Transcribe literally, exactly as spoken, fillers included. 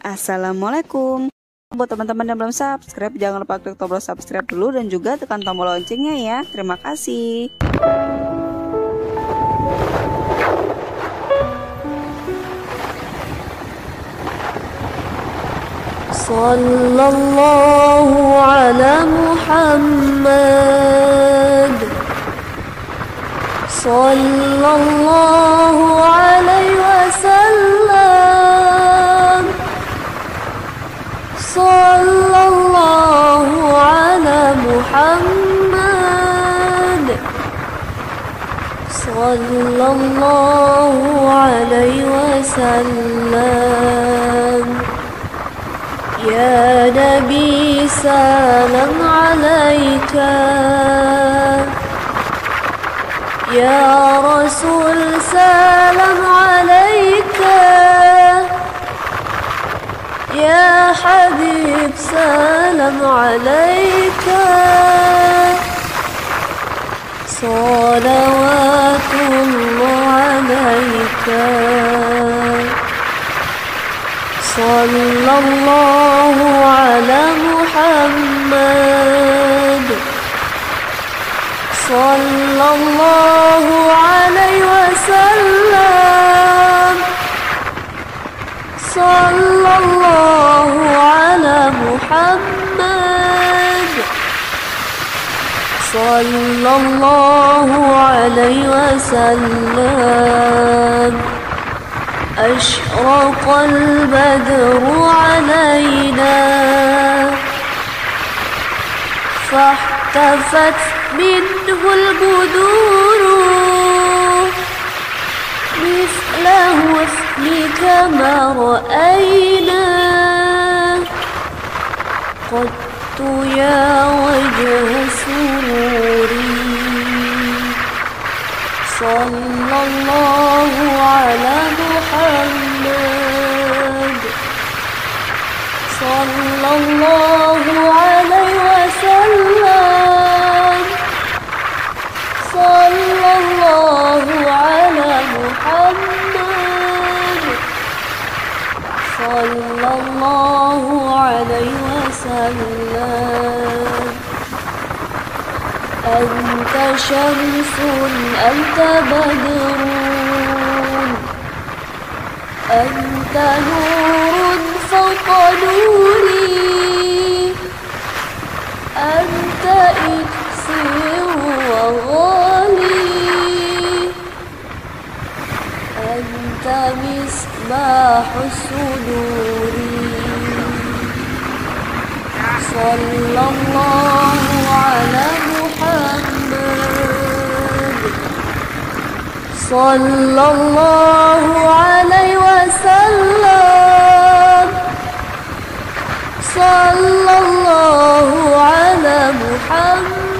Assalamualaikum. Buat teman-teman yang belum subscribe, jangan lupa klik tombol subscribe dulu dan juga tekan tombol loncengnya ya. Terima kasih. Sallallahu ala Muhammad, sallallahu alaihi wasallam, sallallahu ala Muhammad, sallallahu alaihi wasallam. Ya Nabi salam alaika, Ya Rasul salam alaika, Ya Habib salam alaika. Salawatullah alaika, sallallahu ala Muhammad, sallallahu alaihi wasallam, sallallahu ala Muhammad, sallallahu alaihi wasallam. أشرق البدر علينا فاحتفت منه البدور مثل حسنك ما رأينا قط يا وجه سروري. صلى الله على محمد، صلى الله عليه وسلم، صلى الله على محمد، صلى الله عليه وسلم. أنت شمس أنت بدر أنت نور فوق نوري أنت إكسير وغالي أنت مصباح الصدور. صلى الله على محمد، صلى الله عليه وسلم، صلى الله على محمد.